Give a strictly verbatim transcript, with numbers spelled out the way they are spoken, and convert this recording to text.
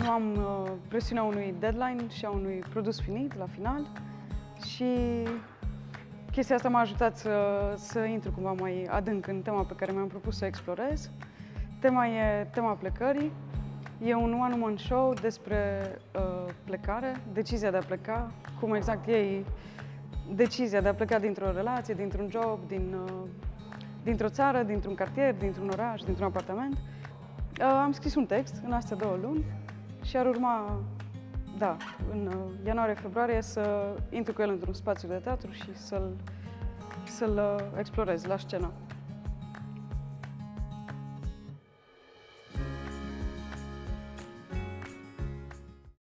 am uh, presiunea unui deadline și a unui produs finit la final și chestia asta m-a ajutat să, să intru cumva mai adânc în tema pe care mi-am propus să o explorez. Tema e tema plecării. E un one-woman show despre uh, plecare, decizia de a pleca, cum exact iei decizia de a pleca dintr-o relație, dintr-un job, din, uh, dintr-o țară, dintr-un cartier, dintr-un oraș, dintr-un apartament. Uh, am scris un text în astea două luni și ar urma, da, în uh, ianuarie-februarie să intru cu el într-un spațiu de teatru și să-l să-l uh, explorez la scenă.